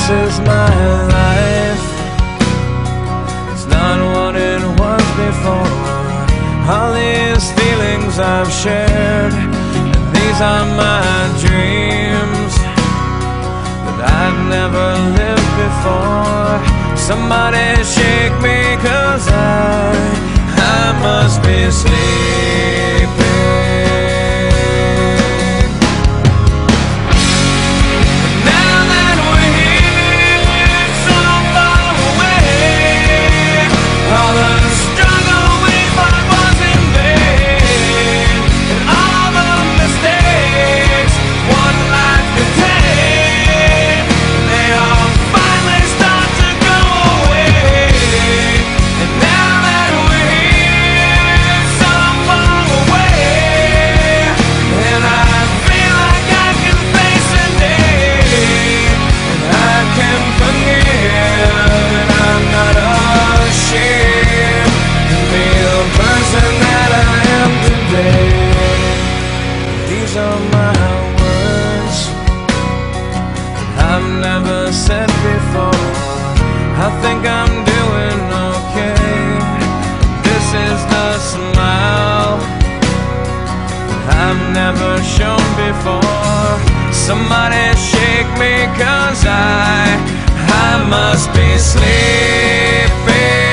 This is my life. It's not what it was before. All these feelings I've shared, and these are my dreams that I've never lived before. Somebody shake me, 'cause I must be sleeping. Now that we're here so far away, all the struggle we fought was in vain, and all the mistakes one life could take, they all finally start to go away. And now that we're here so far away, and I feel like I can face a day, and I can forgive, and I'm not ashamed to be the person that I am today. These are my words that I've never said before. I think I'm doing okay. This is the smile that I've never shown before. Somebody shake me, 'cause I must be sleeping.